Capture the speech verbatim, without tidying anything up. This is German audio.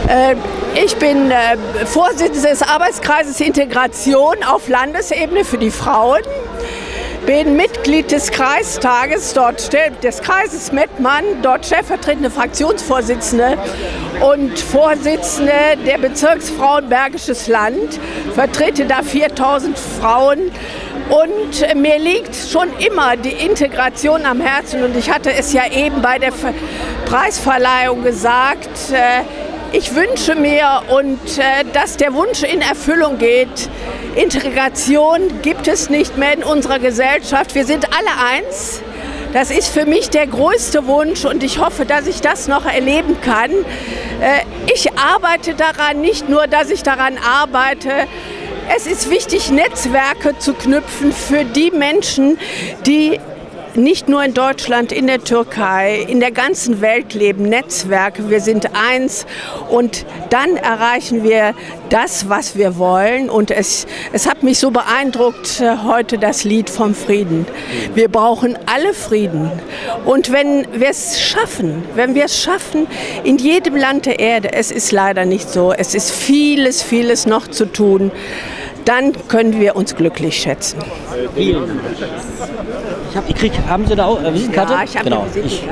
Äh, ich bin äh, Vorsitzende des Arbeitskreises Integration auf Landesebene für die Frauen. Bin Mitglied des Kreistages, dort des Kreises Mettmann, dort stellvertretende Fraktionsvorsitzende und Vorsitzende der Bezirksfrauen Bergisches Land, vertrete da viertausend Frauen. Und mir liegt schon immer die Integration am Herzen und ich hatte es ja eben bei der Preisverleihung gesagt, ich wünsche mir, und dass der Wunsch in Erfüllung geht. Integration gibt es nicht mehr in unserer Gesellschaft. Wir sind alle eins. Das ist für mich der größte Wunsch und ich hoffe, dass ich das noch erleben kann. Ich arbeite daran, nicht nur, dass ich daran arbeite. Es ist wichtig, Netzwerke zu knüpfen für die Menschen, die nicht nur in Deutschland, in der Türkei, in der ganzen Welt leben. Netzwerke, wir sind eins und dann erreichen wir das, was wir wollen. Und es, es hat mich so beeindruckt heute das Lied vom Frieden. Wir brauchen alle Frieden. Und wenn wir es schaffen, wenn wir es schaffen, in jedem Land der Erde, es ist leider nicht so, es ist vieles, vieles noch zu tun, dann können wir uns glücklich schätzen. Vielen Dank. Ich hab, ich krieg, haben Sie da auch eine Visitenkarte? Ja, ich habe genau. eine Visitenkarte.